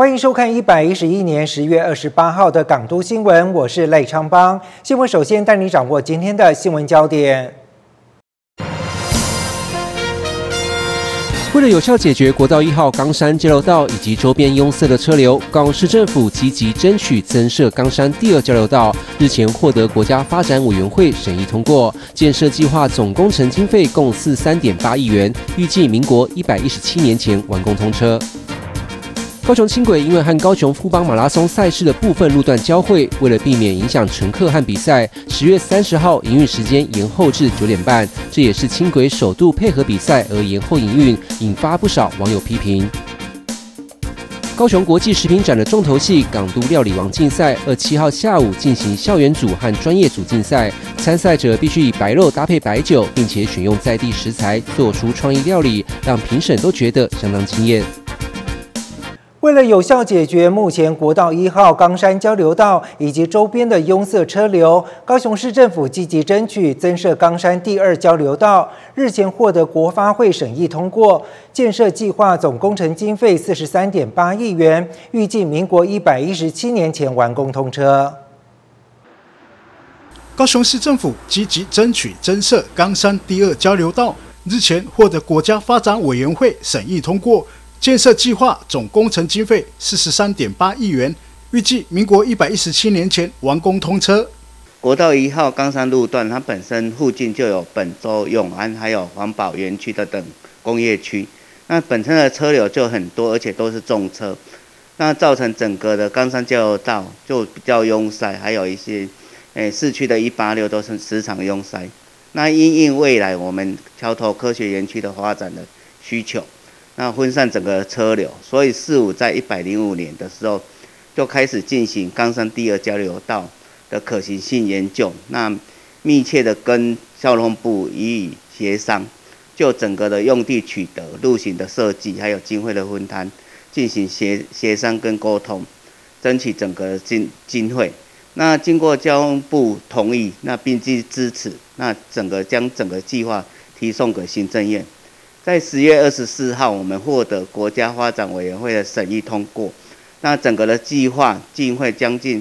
欢迎收看111年10月28号的港都新闻，我是赖昌邦。新闻首先带你掌握今天的新闻焦点。 为了有效解决国道1号冈山交流道以及周边拥塞的车流，高雄市政府积极争取增设冈山第2交流道，日前获得国家发展委员会审议通过，建设计划总工程经费共43.8亿元，预计民国117年前完工通车。高雄轻轨因为和高雄富邦马拉松赛事的部分路段交汇，为了避免影响乘客和比赛，10月30号营运时间延后至9点半，这也是轻轨首度配合比赛而延后营运，引发不少网友批评。高雄国际食品展的重头戏港都料理王竞赛，27号下午进行校园组和专业组竞赛，参赛者必须以白肉搭配白酒，并且选用在地食材，做出创意料理，让评审都觉得相当惊艳。 为了有效解决目前国道1号冈山交流道以及周边的拥塞车流，高雄市政府积极争取增设冈山第2交流道，日前获得国发会审议通过，建设计划总工程经费43.8亿元，预计民国117年前完工通车。 高雄市政府积极争取增设冈山第2交流道，日前获得国家发展委员会审议通过。建设计划总工程经费43.8亿元，预计民国117年前完工通车。 国道1号冈山路段，它本身附近就有本州、永安还有环保园区等工业区，那本身的车流就很多，而且都是重车，那造成整个的冈山交流道就比较拥塞，还有一些市区的186都是时常拥塞。那因应未来我们桥头科学园区的发展的需求。那分散整个车流，所以市府在105年的时候就开始进行冈山第2交流道的可行性研究，那密切的跟交通部予以协商，就整个的用地取得、路型的设计，还有经费的分摊进行协商跟沟通，争取整个经费。那经过交通部同意，那并支持，那将整个计划提送给行政院。在10月24号，我们获得国家发展委员会的审议通过，那整个的计划经费将近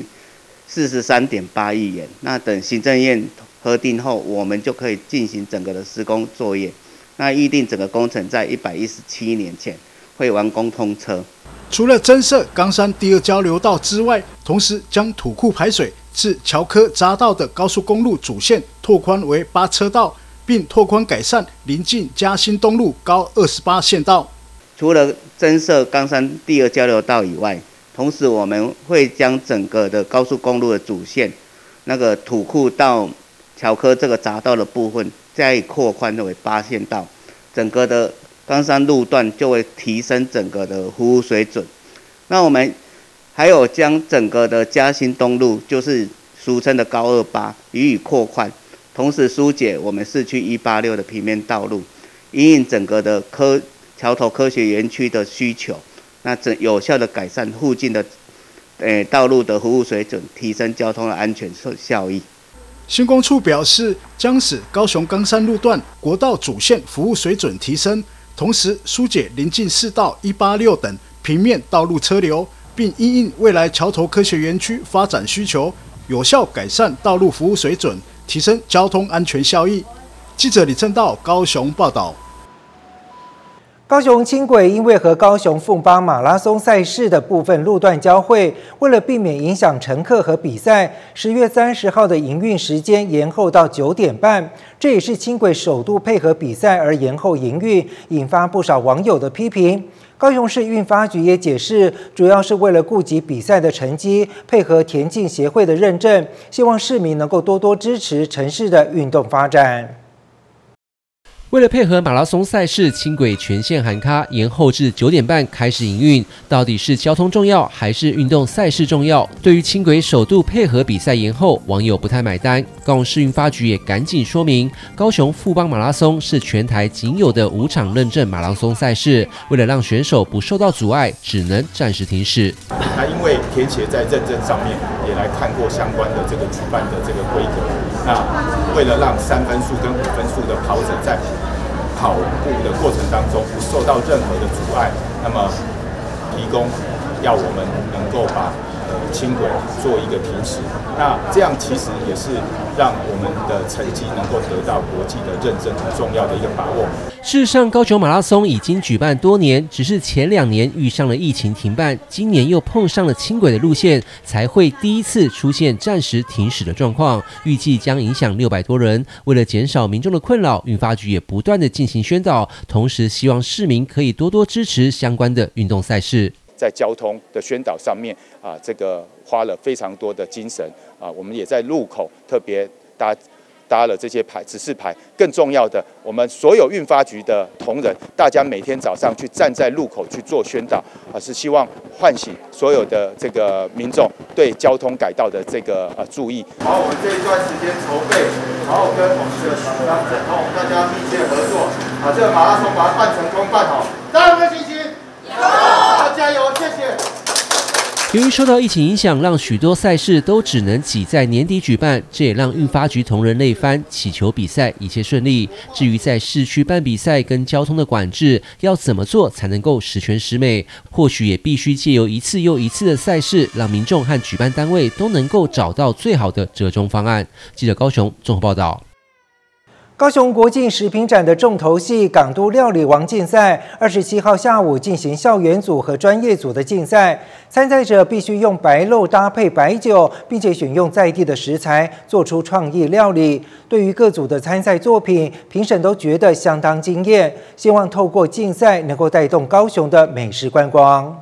43.8亿元。那等行政院核定后，我们就可以进行整个的施工作业。那预定整个工程在117年前会完工通车。 除了增设冈山第2交流道之外，同时将土库排水至桥科匝道的高速公路主线拓宽为8车道。并拓宽改善邻近嘉兴东路高28线道。 除了增设冈山第2交流道以外，同时我们会将整个的高速公路的主线，那个土库到桥科这个匝道的部分，再扩宽为8线道，整个的冈山路段就会提升整个的服务水准。那我们还有将整个的嘉兴东路，就是俗称的高28，予以扩宽。同时疏解我们市区186的平面道路，因应整个的桥头科学园区的需求，那有效的改善附近的道路的服务水准，提升交通的安全效益。 新工处表示，将使高雄冈山路段国道主线服务水准提升，同时疏解邻近市道186等平面道路车流，并因应未来桥头科学园区发展需求，有效改善道路服务水准。提升交通安全效益。记者李正道高雄报道。 高雄轻轨因为和高雄富邦马拉松赛事的部分路段交汇，为了避免影响乘客和比赛，10月30号的营运时间延后到9点半。这也是轻轨首度配合比赛而延后营运，引发不少网友的批评。高雄市运发局也解释，主要是为了顾及比赛的成绩，配合田径协会的认证，希望市民能够多多支持城市的运动发展。 为了配合马拉松赛事，轻轨全线喊卡，延后至9点半开始营运。到底是交通重要，还是运动赛事重要？对于轻轨首度配合比赛延后，网友不太买单。高雄市运发局也赶紧说明，高雄富邦马拉松是全台仅有的5场认证马拉松赛事，为了让选手不受到阻碍，只能暂时停驶。 那因为田协在认证上面也来看过相关的这个举办的这个规格，那为了让3分数跟5分数的跑者在跑步的过程当中不受到任何的阻碍，那么提供要我们能够把轻轨做一个停驶。那这样其实也是让我们的成绩能够得到国际的认证，很重要的一个把握。 事实上，高雄马拉松已经举办多年，只是前2年遇上了疫情停办，今年又碰上了轻轨的路线，才会第一次出现暂时停驶的状况。预计将影响600多人。为了减少民众的困扰，运发局也不断的进行宣导，同时希望市民可以多多支持相关的运动赛事。 在交通的宣导上面这个花了非常多的精神我们也在路口特别搭了这些指示牌。更重要的，我们所有运发局的同仁，大家每天早上去站在路口去做宣导是希望唤醒所有的这个民众对交通改道的这个注意。好，我们这一段时间筹备，然后跟我们的厂商整通，大家密切合作这个马拉松把它办成功办好，大家有没有信心？有，加油，谢谢。 由于受到疫情影响，让许多赛事都只能挤在年底举办，这也让运发局同仁累翻，祈求比赛一切顺利。至于在市区办比赛跟交通的管制，要怎么做才能够十全十美？或许也必须借由一次又一次的赛事，让民众和举办单位都能够找到最好的折中方案。记者高雄综合报道。 高雄国际食品展的重头戏港都料理王竞赛，27号下午进行校园组和专业组的竞赛。参赛者必须用白肉搭配白酒，并且选用在地的食材，做出创意料理。对于各组的参赛作品，评审都觉得相当惊艳，希望透过竞赛能够带动高雄的美食观光。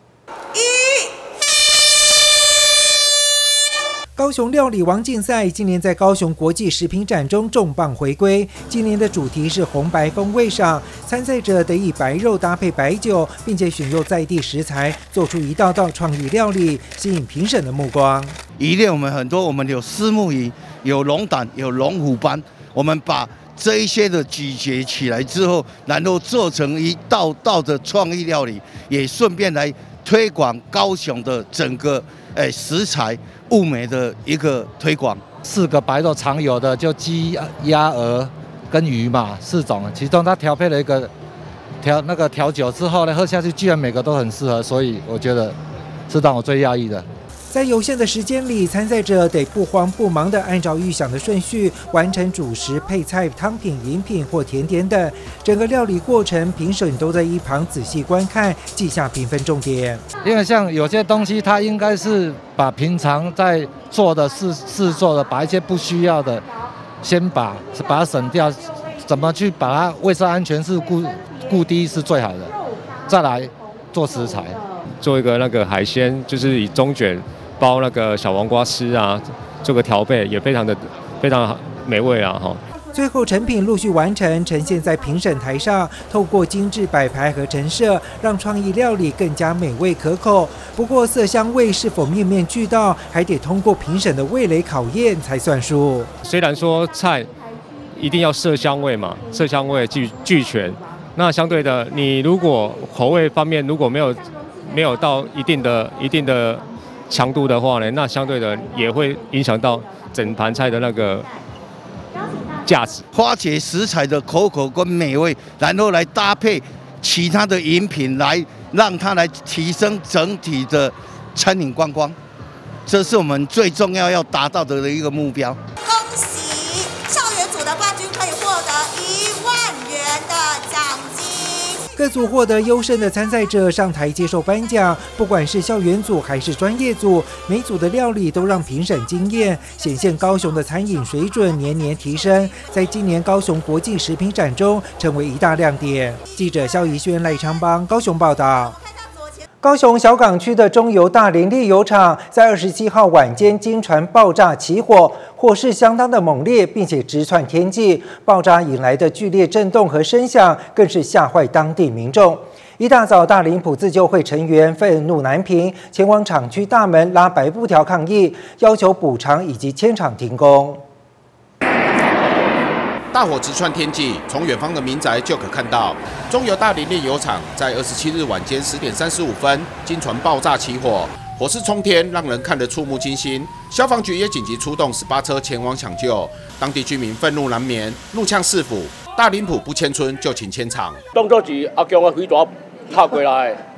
高雄料理王竞赛今年在高雄国际食品展中重磅回归，今年的主题是红白风味赏，参赛者得以白肉搭配白酒，并且选用在地食材，做出一道道创意料理，吸引评审的目光。 渔猎我们有虱目鱼，有龙胆，有龙虎斑，我们把这一些的咀嚼起来之后，然后做成一道道的创意料理，也顺便来推广高雄的整个食材物美的一个推广。 4个白肉常有的就鸡、鸭、鹅跟鱼嘛，4种，其中它调配了一个调酒之后呢，喝下去居然每个都很适合，所以我觉得是让我最讶异的。 在有限的时间里，参赛者得不慌不忙地按照预想的顺序完成主食、配菜、汤品、饮品或甜点等。整个料理过程，评审都在一旁仔细观看，记下评分重点。 因为像有些东西，它应该是把平常在做的试做的，把一些不需要的先把它省掉，怎么去把它卫生安全是顾第一是最好的，再来做食材。 做一个那个海鲜，就是以中卷包那个小黄瓜丝啊，做个调配也非常美味啊哈。 最后成品陆续完成，呈现在评审台上，透过精致摆盘和陈设，让创意料理更加美味可口。不过色香味是否面面俱到，还得通过评审的味蕾考验才算数。 虽然说菜一定要色香味嘛，色香味俱全，那相对的，你如果口味方面如果没有到一定的强度的话呢，那相对的也会影响到整盘菜的那个价值。 花茄食材的口跟美味，然后来搭配其他的饮品，来让它来提升整体的餐饮观光，这是我们最重要达到的一个目标。 恭喜校园组的冠军可以获得1万元的奖金。 各组获得优胜的参赛者上台接受颁奖，不管是校园组还是专业组，每组的料理都让评审惊艳，显现高雄的餐饮水准年年提升，在今年高雄国际食品展中成为一大亮点。记者肖怡轩、赖昌邦高雄报道。高雄小港区的中油大林炼油厂在27号晚间经船爆炸起火，火势相当的猛烈，并且直窜天际。爆炸引来的剧烈震动和声响，更是吓坏当地民众。一大早，大林埔自救会成员愤怒难平，前往厂区大门拉白布条抗议，要求补偿以及迁厂停工。 大火直窜天际，从远方的民宅就可看到中油大林炼油厂在27日晚间10点35分经船爆炸起火，火势冲天，让人看得触目惊心。消防局也紧急出动18车前往抢救，当地居民愤怒难眠，怒呛市府大林埔不迁村就请迁厂。 当作是阿强的飞弹拍过来，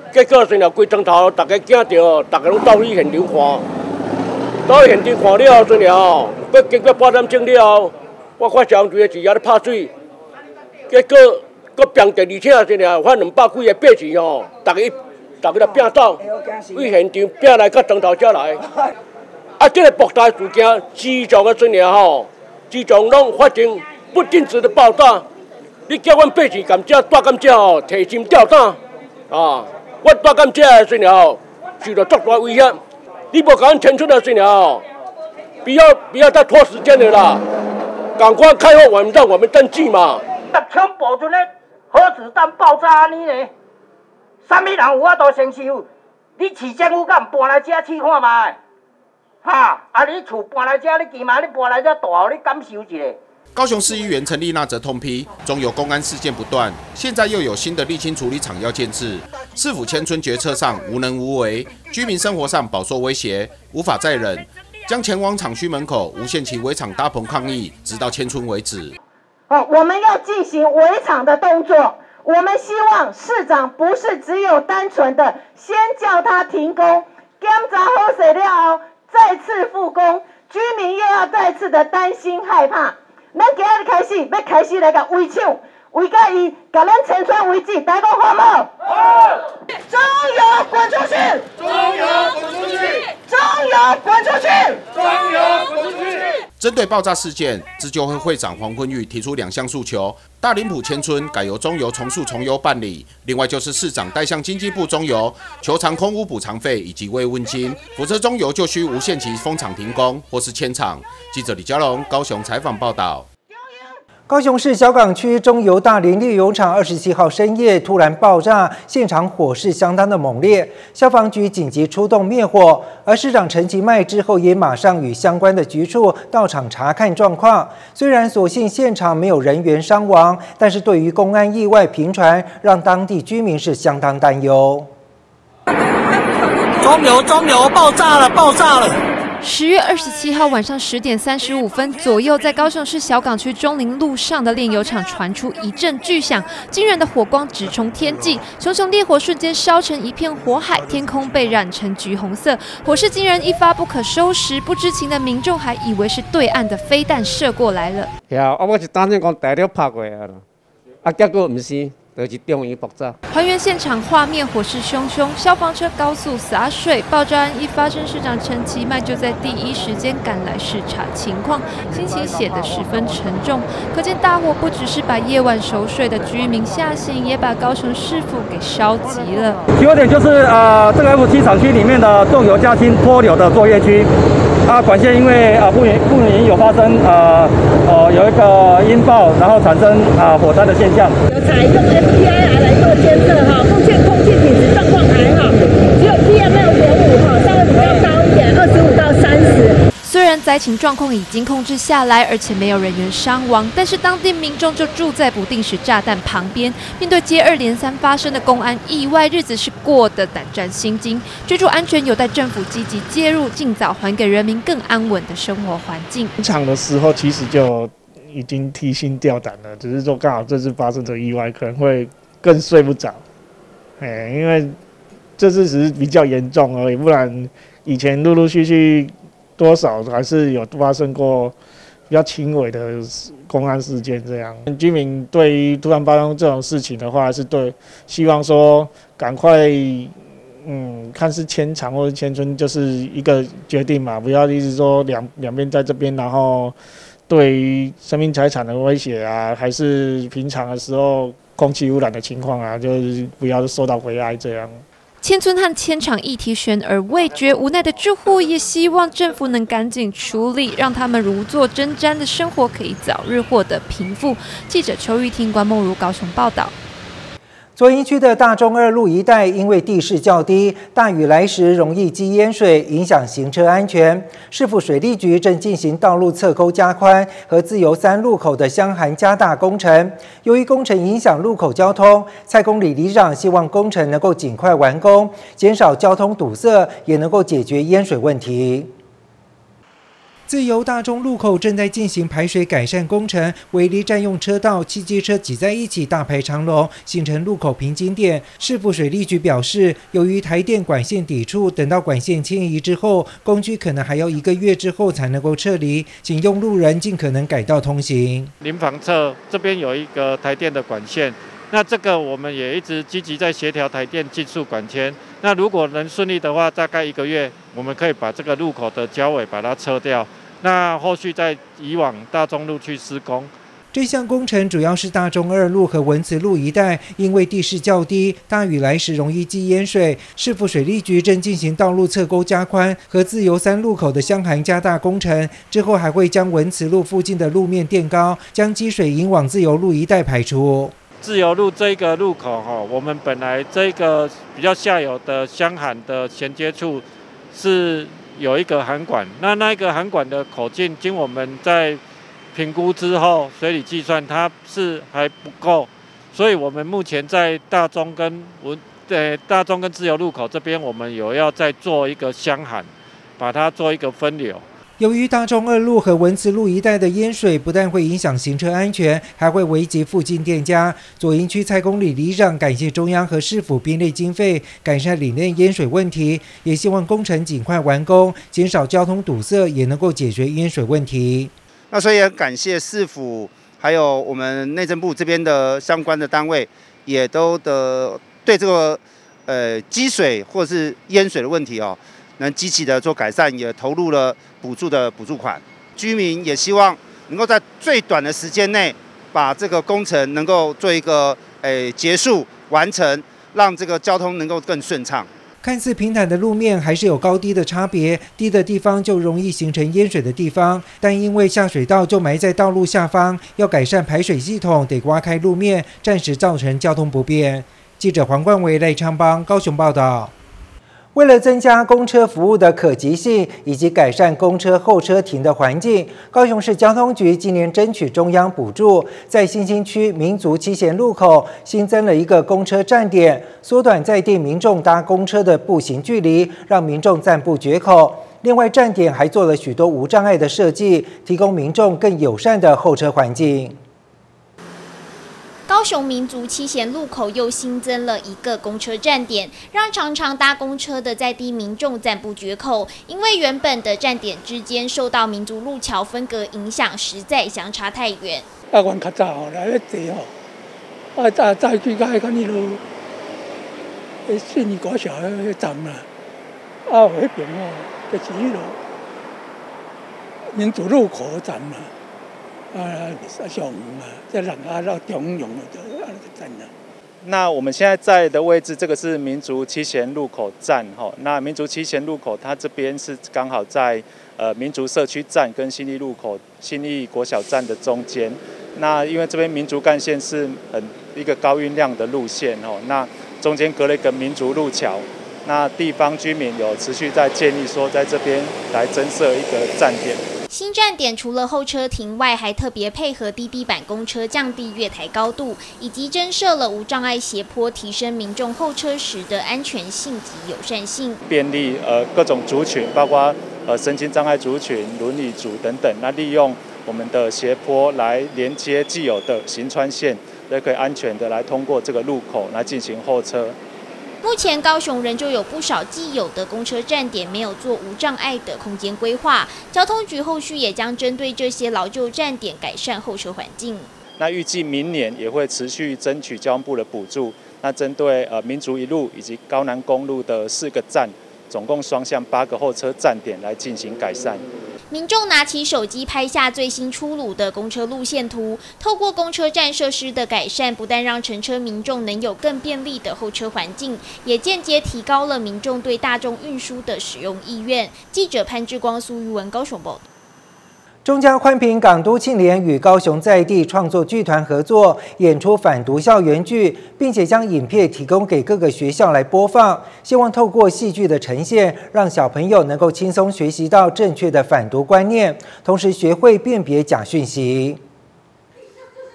结果是了，规钟头大家惊到，大家拢到去现场看，到去现场看了后，是了，要经过8点钟了后，我看消防局的钱也咧拍水，结果搁变第二车是了，发200几个八钱吼，大家来拼走，为现场拼来到钟头才来。啊，这个爆炸事件持续的是了吼，持续拢发生不定时的爆炸。你叫阮8钱甘蔗大甘蔗吼，提心吊胆啊！我大甘蔗的时候受到足大威胁，你无甲阮牵出的时候，不要再拖时间了啦，赶快开放让我们登记嘛。 枪爆阵咧，核子弹爆炸安尼呢？啥物人有法度承受？你市政府敢搬来遮试看卖？哈！啊，你厝搬来遮，你起码你搬来遮大号，你感受一下。 高雄市议员陈丽娜则痛批，中油公安事件不断，现在又有新的沥青处理厂要建制，市府迁村决策上无能无为，居民生活上饱受威胁，无法再忍，将前往厂区门口无限期围场搭棚抗议，直到迁村为止。 我们要进行围场的动作，我们希望市长不是只有单纯的先叫他停工，检查好势了后再次复工，居民又要再次的担心害怕。咱今日开始来甲围抢，围甲伊甲咱迁村为止，大家好无？好！中油滚出去！中油滚出去！中油滚出去！中油滚出去！ 针对爆炸事件，自救会会长黄坤玉提出2项诉求：大林埔迁村改由中油重塑重油办理；另外就是市长代向经济部中油求偿空污补偿费以及慰问金，否则中油就需无限期封厂停工或是迁厂。记者李嘉龙高雄采访报道。 高雄市小港区中油大林炼油厂27号深夜突然爆炸，现场火势相当的猛烈，消防局紧急出动灭火，而市长陈其迈之后也马上与相关的局处到场查看状况。虽然所幸现场没有人员伤亡，但是对于公安意外频传，让当地居民是相当担忧。 中油爆炸了 10月27号晚上10点35分左右，在高雄市小港区中林路上的炼油厂传出一阵巨响，惊人的火光直冲天际，熊熊烈火瞬间烧成一片火海，天空被染成橘红色，火势惊人，一发不可收拾。不知情的民众还以为是对岸的飞弹射过来了。 我是担心讲大陆拍过来啦，结果唔是。就是中油爆炸。 还原现场画面，火势汹汹，消防车高速洒水。爆炸案一发生，市长陈其迈就在第一时间赶来视察情况，心情写得十分沉重。可见大火不只是把夜晚熟睡的居民吓醒，也把高雄市府给烧急了。 起火点就是这个 F7 厂区里面的重油加氢脱硫的作业区。管线因为不明有发生有一个音爆，然后产生火灾的现象。 有采用 FPIR 来做监测目前空气品质状况还好，只有 PM2.5稍微比较高一点，25到30。 虽然灾情状况已经控制下来，而且没有人员伤亡，但是当地民众就住在不定时炸弹旁边，面对接二连三发生的公安意外，日子是过得胆战心惊。居住安全有待政府积极介入，尽早还给人民更安稳的生活环境。 进场的时候其实就已经提心吊胆了，只是说刚好这次发生的意外可能会更睡不着，因为这次只是比较严重而已，不然以前陆陆续续。多少还是有发生过比较轻微的公安事件，这样居民对于突然发生这种事情的话，是对希望说赶快看是迁厂或者迁村，就是一个决定嘛，不要一直说两边在这边，然后对于生命财产的威胁还是平常的时候空气污染的情况就是不要受到危害这样。 迁村和迁厂议题悬而未决，无奈的住户也希望政府能赶紧处理，让他们如坐针毡的生活可以早日获得平复。记者邱玉婷、关梦如高雄报道。 左营区的大中二路一带因为地势较低，大雨来时容易积淹水，影响行车安全。市府水利局正进行道路侧沟加宽和自由3路口的箱涵加大工程。由于工程影响路口交通，蔡公里里长希望工程能够尽快完工，减少交通堵塞，也能够解决淹水问题。 自由大中路口正在进行排水改善工程，违例占用车道，汽机车挤在一起，大排长龙，形成路口瓶颈点。市府水利局表示，由于台电管线抵触，等到管线迁移之后，工区可能还要1个月之后才能够撤离，请用路人尽可能改道通行。 临房侧这边有一个台电的管线。那这个我们也一直积极在协调台电技术管迁。那如果能顺利的话，大概1个月，我们可以把这个路口的交尾把它撤掉。那后续再移往大中路去施工。 这项工程主要是大中2路和文慈路一带，因为地势较低，大雨来时容易积淹水。市府水利局正进行道路侧沟加宽和自由3路口的箱涵加大工程，之后还会将文慈路附近的路面垫高，将积水引往自由路一带排出。 自由路这个路口我们本来这个比较下游的箱涵的衔接处是有一个涵管，那个涵管的口径经我们在评估之后，水理计算它是还不够，所以我们目前在大中跟自由路口这边，我们有要再做一个箱涵，把它做一个分流。 由于大中2路和文慈路一带的淹水，不但会影响行车安全，还会危及附近店家。左营区蔡公里里长感谢中央和市府编列经费，改善里面淹水问题，也希望工程尽快完工，减少交通堵塞，也能够解决淹水问题。 那所以也感谢市府，还有我们内政部这边的相关的单位，也都对这个积水或是淹水的问题能积极的做改善，也投入了补助款。居民也希望能够在最短的时间内把这个工程能够做一个结束完成，让这个交通能够更顺畅。 看似平坦的路面还是有高低的差别，低的地方就容易形成淹水的地方，但因为下水道就埋在道路下方，要改善排水系统得挖开路面，暂时造成交通不便。记者黄冠维、赖昌邦高雄报道。为了增加公车服务的可及性以及改善公车候车亭的环境，高雄市交通局今年争取中央补助，在新兴区民族七贤路口新增了一个公车站点，缩短在地民众搭公车的步行距离，让民众赞不绝口。另外，站点还做了许多无障碍的设计，提供民众更友善的候车环境。 高雄民族七贤路口又新增了一个公车站点，让常常搭公车的在地民众赞不绝口。因为原本的站点之间受到民族路桥分隔影响，实在相差太远。 阮较早来咧坐早去到迄个那路，信义国小迄站啦，迄边就是迄路民族路口站啦。上在人到中用的站了。 那我们现在在的位置，这个是民族七贤路口站那民族七贤路口，它这边是刚好在民族社区站跟新义路口、新义国小站的中间。那因为这边民族干线是一个高运量的路线那中间隔了一个民族路桥。那地方居民有持续在建议说，在这边来增设一个站点。 新站点除了候车亭外，还特别配合低地板公车降低月台高度，以及增设了无障碍斜坡，提升民众候车时的安全性及友善性， 便利各种族群，包括身心障碍族群、轮椅族等等。那利用我们的斜坡来连接既有的行穿线，也可以安全的来通过这个路口来进行候车。 目前高雄仍旧有不少既有的公车站点没有做无障碍的空间规划，交通局后续也将针对这些老旧站点改善候车环境。 那预计明年也会持续争取交通部的补助，那针对民族一路以及高南公路的4个站，总共双向8个候车站点来进行改善。 民众拿起手机拍下最新出炉的公车路线图，透过公车站设施的改善，不但让乘车民众能有更便利的候车环境，也间接提高了民众对大众运输的使用意愿。记者潘志光、苏玉文高雄报道。 中嘉宽屏港都庆联与高雄在地创作剧团合作演出反毒校园剧，并且将影片提供给各个学校来播放，希望透过戏剧的呈现，让小朋友能够轻松学习到正确的反毒观念，同时学会辨别假讯息。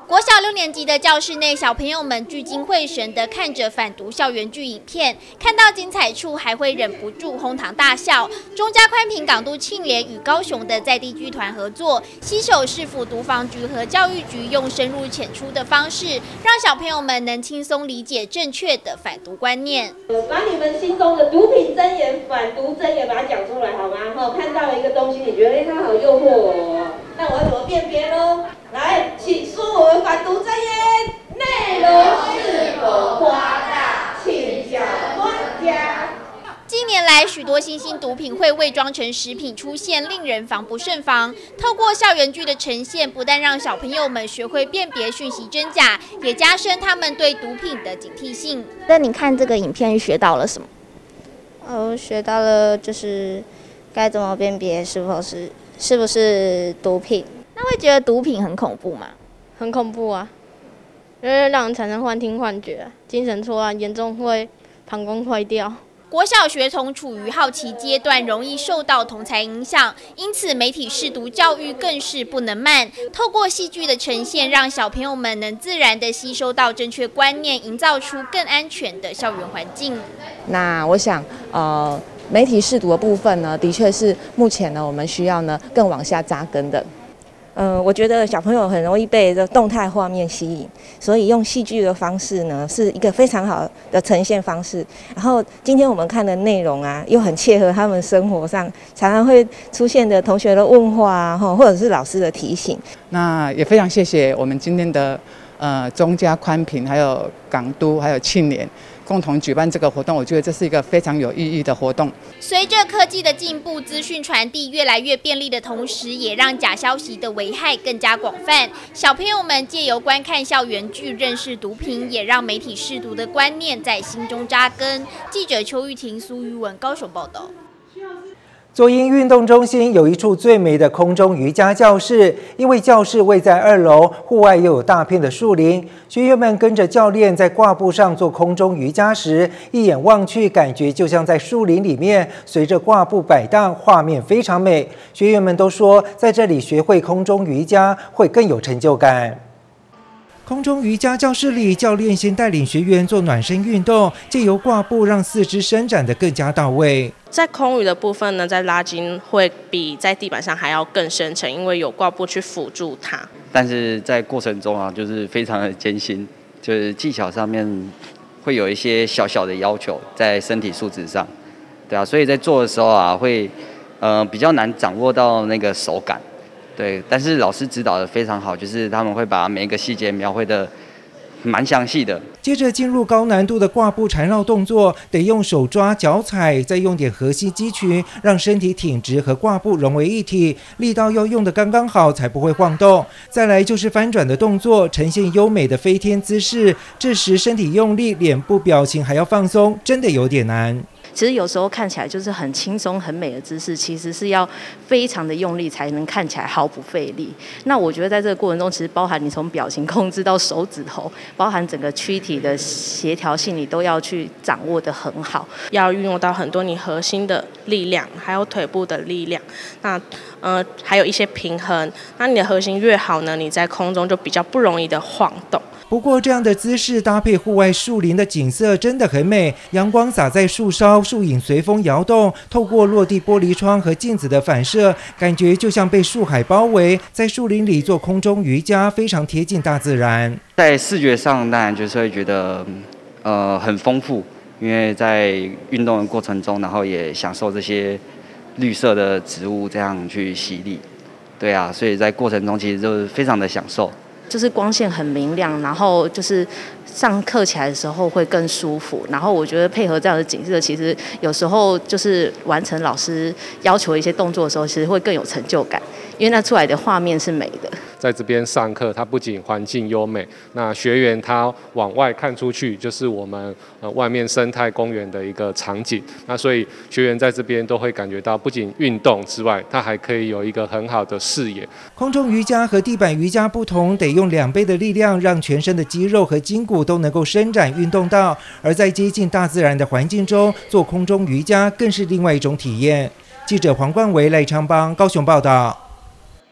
国小6年级的教室内，小朋友们聚精会神地看着反毒校园剧影片，看到精彩处还会忍不住哄堂大笑。中嘉宽屏港都庆联与高雄的在地剧团合作，携手市府毒防局和教育局，用深入浅出的方式，让小朋友们能轻松理解正确的反毒观念。 把你们心中的毒品真言、反毒真言把它讲出来好吗？看到了一个东西，你觉得它好诱惑我，那我要怎么辨别呢？来，请说我们反毒真言，内容是否夸大，请教专家。 近年来，许多新兴毒品会伪装成食品出现，令人防不胜防。透过校园剧的呈现，不但让小朋友们学会辨别讯息真假，也加深他们对毒品的警惕性。 那你看这个影片学到了什么？我学到了就是该怎么辨别是不是毒品。 那会觉得毒品很恐怖吗？ 很恐怖啊，因为让人产生幻听幻觉，精神错乱，严重会膀胱坏掉。 国小学童处于好奇阶段，容易受到同侪影响，因此媒体识读教育更是不能慢。透过戏剧的呈现，让小朋友们能自然地吸收到正确观念，营造出更安全的校园环境。 那我想，媒体识读的部分呢，的确是目前呢我们需要呢更往下扎根的。 我觉得小朋友很容易被这动态画面吸引，所以用戏剧的方式呢，是一个非常好的呈现方式。然后今天我们看的内容啊，又很切合他们生活上常常会出现的同学的问话啊，或者是老师的提醒。 那也非常谢谢我们今天的中嘉宽屏，还有港都，还有庆联共同举办这个活动，我觉得这是一个非常有意义的活动。 随着科技的进步，资讯传递越来越便利的同时，也让假消息的危害更加广泛。小朋友们借由观看校园剧认识毒品，也让媒体识毒的观念在心中扎根。记者邱玉婷、苏玉文高雄报道。 左营运动中心有一处最美的空中瑜伽教室，因为教室位在2楼，户外又有大片的树林，学员们跟着教练在挂布上做空中瑜伽时，一眼望去，感觉就像在树林里面，随着挂布摆荡，画面非常美。学员们都说，在这里学会空中瑜伽会更有成就感。空中瑜伽教室里，教练先带领学员做暖身运动，借由挂布让四肢伸展得更加到位。 在空余的部分呢，在拉筋会比在地板上还要更深沉，因为有挂布去辅助它。 但是在过程中啊，就是非常的艰辛，就是技巧上面会有一些小小的要求，在身体素质上，对啊，所以在做的时候啊，会比较难掌握到那个手感。对，但是老师指导的非常好，就是他们会把每一个细节描绘的蛮详细的。 接着进入高难度的挂布缠绕动作，得用手抓、脚踩，再用点核心肌群，让身体挺直和挂布融为一体，力道要用得刚刚好，才不会晃动。再来就是翻转的动作，呈现优美的飞天姿势。这时身体用力，脸部表情还要放松，真的有点难。 其实有时候看起来就是很轻松、很美的姿势，其实是要非常的用力才能看起来毫不费力。那我觉得在这个过程中，其实包含你从表情控制到手指头，包含整个躯体的协调性，你都要去掌握得很好， 要运用到很多你核心的力量，还有腿部的力量。那还有一些平衡。那你的核心越好呢，你在空中就比较不容易的晃动。 不过这样的姿势搭配户外树林的景色真的很美，阳光洒在树梢，树影随风摇动，透过落地玻璃窗和镜子的反射，感觉就像被树海包围，在树林里做空中瑜伽，非常贴近大自然。 在视觉上当然就是会觉得很丰富，因为在运动的过程中，然后也享受这些绿色的植物这样去洗礼。对啊，所以在过程中其实就是非常的享受。 就是光线很明亮，然后就是上课起来的时候会更舒服。然后我觉得配合这样的景色，其实有时候就是完成老师要求的一些动作的时候，其实会更有成就感，因为那出来的画面是美的。 在这边上课，它不仅环境优美，那学员他往外看出去就是我们外面生态公园的一个场景。那所以学员在这边都会感觉到，不仅运动之外，他还可以有一个很好的视野。 空中瑜伽和地板瑜伽不同，得用2倍的力量，让全身的肌肉和筋骨都能够伸展运动到。而在接近大自然的环境中做空中瑜伽，更是另外一种体验。记者黄冠维、赖昌邦高雄报道。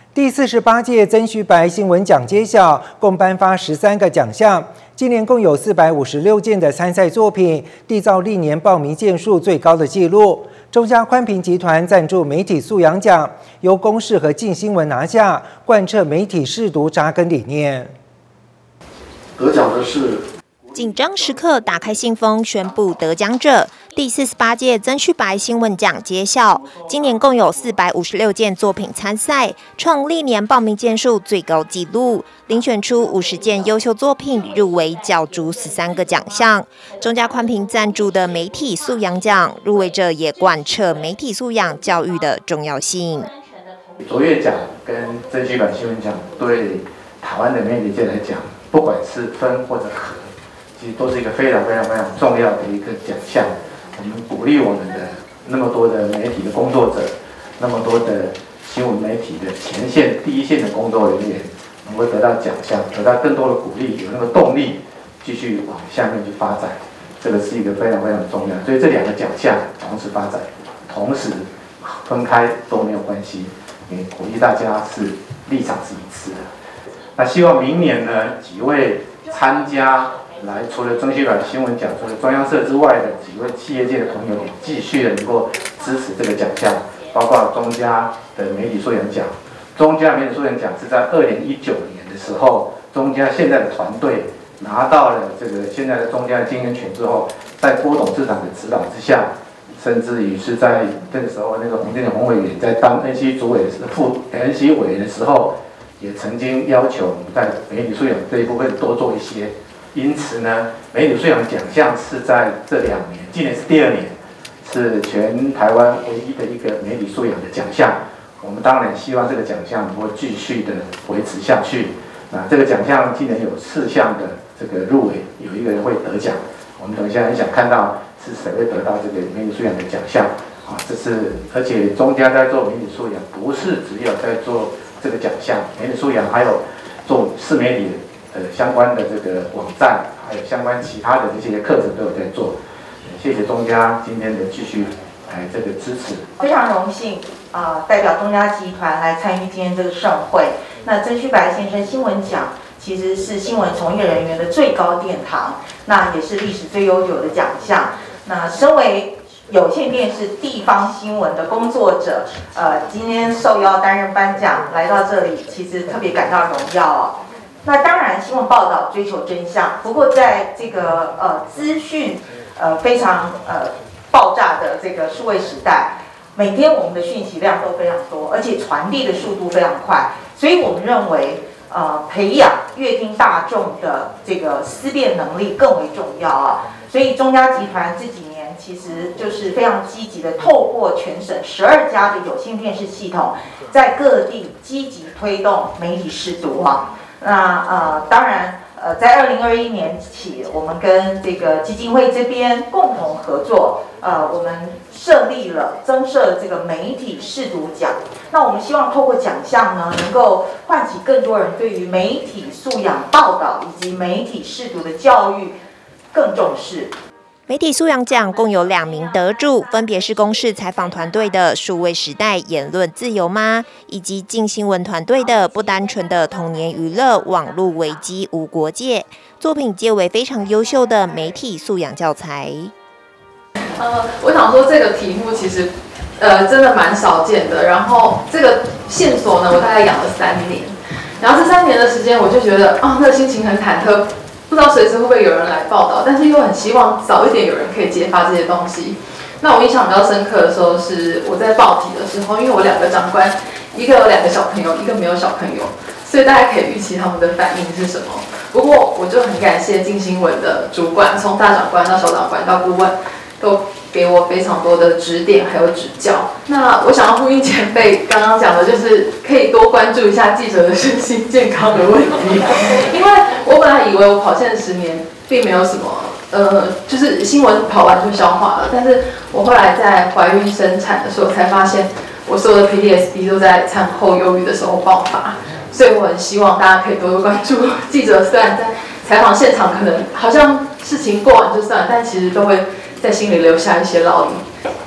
第48届曾虚白新闻奖揭晓，共颁发13个奖项。今年共有456件的参赛作品，缔造历年报名件数最高的纪录。中嘉宽频集团赞助媒体素养奖，由公视和镜新闻拿下，贯彻媒体识读扎根理念。 得奖的是。 紧张时刻，打开信封，宣布得奖者。第48届曾虚白新闻奖揭晓，今年共有456件作品参赛，创历年报名件数最高纪录，遴选出50件优秀作品入围角逐13个奖项。中嘉宽频赞助的媒体素养奖，入围者也贯彻媒体素养教育的重要性。 卓越奖跟曾虚白新闻奖对台湾的媒体界来讲，不管是分或者合。其实都是一个非常重要的一个奖项。我们鼓励我们的那么多的媒体的工作者，那么多的新闻媒体的前线第一线的工作人员，能够得到奖项，得到更多的鼓励，有那个动力继续往下面去发展。这个是一个非常重要。所以这2个奖项同时发展，同时分开都没有关系。也鼓励大家是立场是一致的。那希望明年呢，几位参加。来，除了曾虚白新闻奖，除了中央社之外的几位企业界的朋友，也继续的能够支持这个奖项，包括中嘉的媒体素养奖。中嘉媒体素养奖是在2019年的时候，中嘉现在的团队拿到了这个现在的中嘉的经营权之后，在郭董事长的指导之下，甚至于是在那个时候，那个洪委员在当 NC 主委的副 NC 委员的时候，也曾经要求我们在媒体素养这一部分多做一些。因此呢，媒体素养奖项是在这2年，今年是第2年，是全台湾唯一的一个媒体素养的奖项。我们当然希望这个奖项能够继续的维持下去。这个奖项今年有4项的这个入围，有1个人会得奖。我们等一下很想看到是谁会得到这个媒体素养的奖项啊！这是而且中嘉在做媒体素养，不是只有在做这个奖项，媒体素养还有做市媒体。相关的这个网站，还有相关其他的这些课程都有在做。谢谢中嘉今天的继续这个支持。 非常荣幸代表中嘉集团来参与今天这个盛会。那曾虚白先生新闻奖其实是新闻从业人员的最高殿堂，那也是历史最悠久的奖项。那身为有线电视地方新闻的工作者，今天受邀担任颁奖来到这里，其实特别感到荣耀哦。那当然，新闻报道追求真相。不过，在这个资讯非常爆炸的这个数位时代，每天我们的讯息量都非常多，而且传递的速度非常快。所以我们认为，培养阅听大众的这个思辨能力更为重要啊。所以中嘉集团这几年其实就是非常积极的，透过全省12家的有线电视系统，在各地积极推动媒体识读啊。那当然在2021年起，我们跟这个基金会这边共同合作，我们增设这个媒体识读奖。那我们希望透过奖项呢，能够唤起更多人对于媒体素养报道以及媒体识读的教育更重视。 媒体素养奖共有2名得主，分别是公视采访团队的数位时代言论自由吗，以及镜新闻团队的不单纯的童年娱乐网络危机无国界，作品皆为非常优秀的媒体素养教材。 我想说这个题目其实真的蛮少见的，然后这个线索呢，我大概养了3年，然后这3年的时间，我就觉得那个心情很忐忑。不知道随时会不会有人来报道，但是又很希望早一点有人可以揭发这些东西。那我印象比较深刻的时候是我在报题的时候，因为我2个长官，一个有2个小朋友，一个没有小朋友，所以大家可以预期他们的反应是什么。不过我就很感谢镜新闻的主管，从大长官到小长官到顾问，都给我非常多的指点还有指教。那我想要呼应前辈刚刚讲的，就是可以多关注一下记者的身心健康的问题，因为我本来以为我跑线10年并没有什么，就是新闻跑完就消化了，但是我后来在怀孕生产的时候才发现，我所有的 PTSD 都在产后忧郁的时候爆发，所以我很希望大家可以多多关注记者，虽然在采访现场可能好像事情过完就算了，但其实都会在心里留下一些烙印。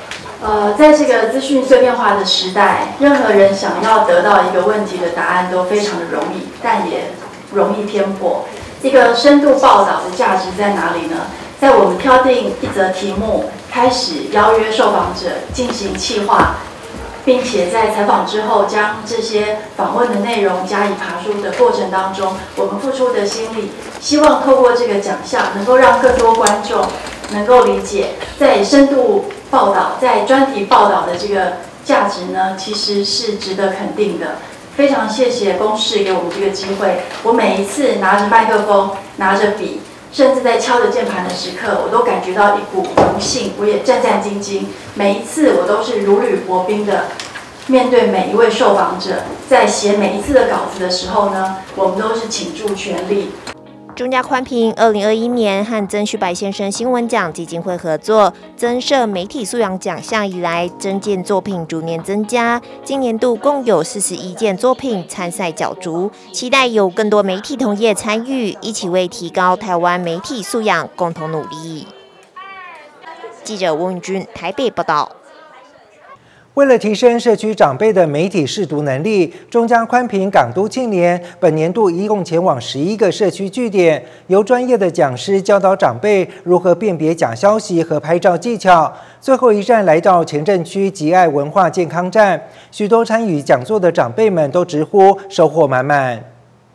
在这个资讯碎片化的时代，任何人想要得到一个问题的答案都非常的容易，但也容易偏颇。一个深度报道的价值在哪里呢？在我们挑定一则题目，开始邀约受访者进行企划，并且在采访之后将这些访问的内容加以爬梳的过程当中，我们付出的心力，希望透过这个奖项，能够让更多观众能够理解，在深度报道、在专题报道的这个价值呢，其实是值得肯定的。非常谢谢公视给我们这个机会。我每一次拿着麦克风、拿着笔，甚至在敲着键盘的时刻，我都感觉到一股荣幸，我也战战兢兢。每一次我都是如履薄冰的面对每一位受访者，在写每一次的稿子的时候呢，我们都是倾注全力。 中嘉宽屏2021年和曾旭白先生新闻奖基金会合作，增设媒体素养奖项以来，征件作品逐年增加。今年度共有41件作品参赛角逐，期待有更多媒体同业参与，一起为提高台湾媒体素养共同努力。记者翁允君台北报道。 为了提升社区长辈的媒体识读能力，中嘉宽屏港都庆联本年度一共前往11个社区据点，由专业的讲师教导长辈如何辨别假消息和拍照技巧。最后一站来到前镇区吉爱文化健康站，许多参与讲座的长辈们都直呼收获满满。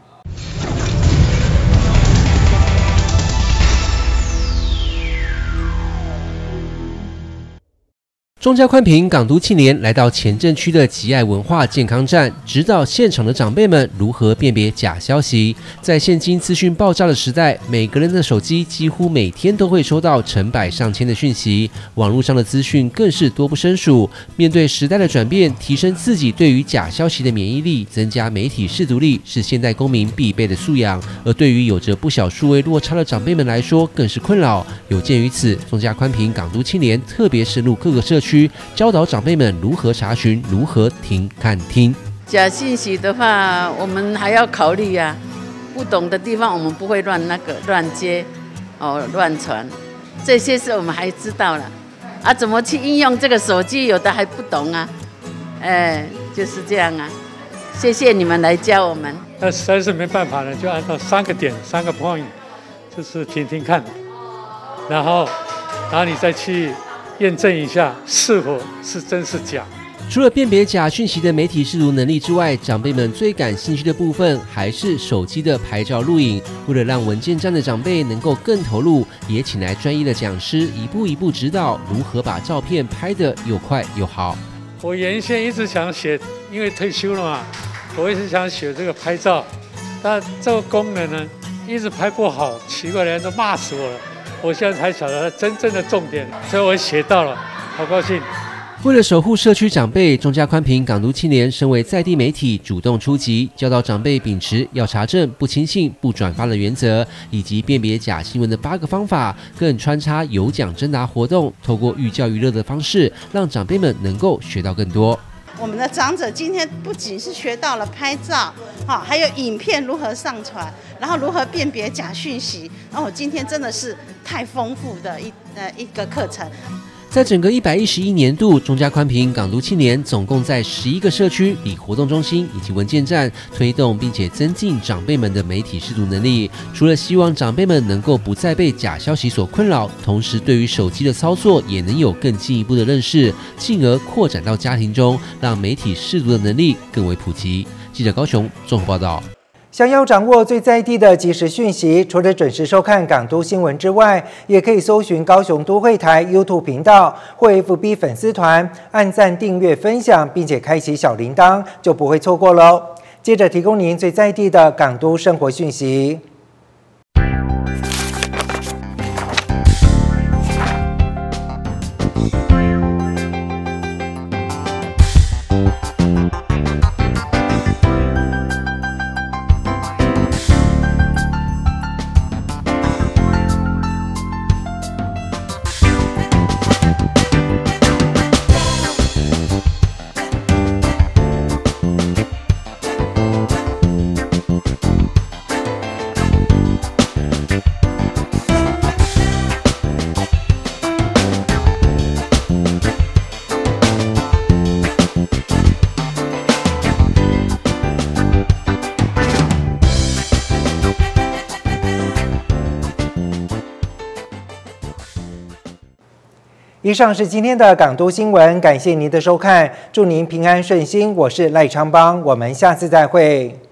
中嘉宽屏港都庆联来到前镇区的吉爱文化健康站，指导现场的长辈们如何辨别假消息。在现今资讯爆炸的时代，每个人的手机几乎每天都会收到成百上千的讯息，网络上的资讯更是多不胜数。面对时代的转变，提升自己对于假消息的免疫力，增加媒体识读力，是现代公民必备的素养。而对于有着不小数位落差的长辈们来说，更是困扰。有鉴于此，中嘉宽屏港都庆联特别深入各个社区，教导长辈们如何查询、如何听、看、听。 假信息的话，我们还要考虑啊，不懂的地方我们不会乱接，乱传，这些是我们还知道了啊，怎么去应用这个手机，有的还不懂啊，就是这样啊。谢谢你们来教我们。 那实在是没办法了，就按照3个点、3个 point， 就是听听看，然后你再去验证一下是否是真是假。 除了辨别假讯息的媒体识读能力之外，长辈们最感兴趣的部分还是手机的拍照录影。为了让文件站的长辈能够更投入，也请来专业的讲师一步一步指导如何把照片拍得又快又好。 我原先一直想学，因为退休了嘛，我一直想学这个拍照，但这个功能呢一直拍不好，奇怪的人都骂死我了。我现在才晓得真正的重点，所以我学到了，好高兴。 为了守护社区长辈，中嘉宽屏港都庆联身为在地媒体，主动出击，教导长辈秉持要查证、不轻信、不转发的原则，以及辨别假新闻的8个方法，更穿插有奖征答活动，透过寓教于乐的方式，让长辈们能够学到更多。 我们的长者今天不仅是学到了拍照，还有影片如何上传，然后如何辨别假讯息，然后今天真的是太丰富的一个课程。 在整个111年度，中嘉宽屏港都庆联总共在11个社区里活动中心以及文件站推动并且增进长辈们的媒体识读能力。除了希望长辈们能够不再被假消息所困扰，同时对于手机的操作也能有更进一步的认识，进而扩展到家庭中，让媒体识读的能力更为普及。记者高雄综合报道。 想要掌握最在地的即时讯息，除了准时收看港都新闻之外，也可以搜寻高雄都会台 YouTube 频道或 FB 粉丝团，按赞、订阅、分享，并且开启小铃铛，就不会错过喽。接着提供您最在地的港都生活讯息。 以上是今天的港都新闻，感谢您的收看，祝您平安顺心。我是赖昌邦，我们下次再会。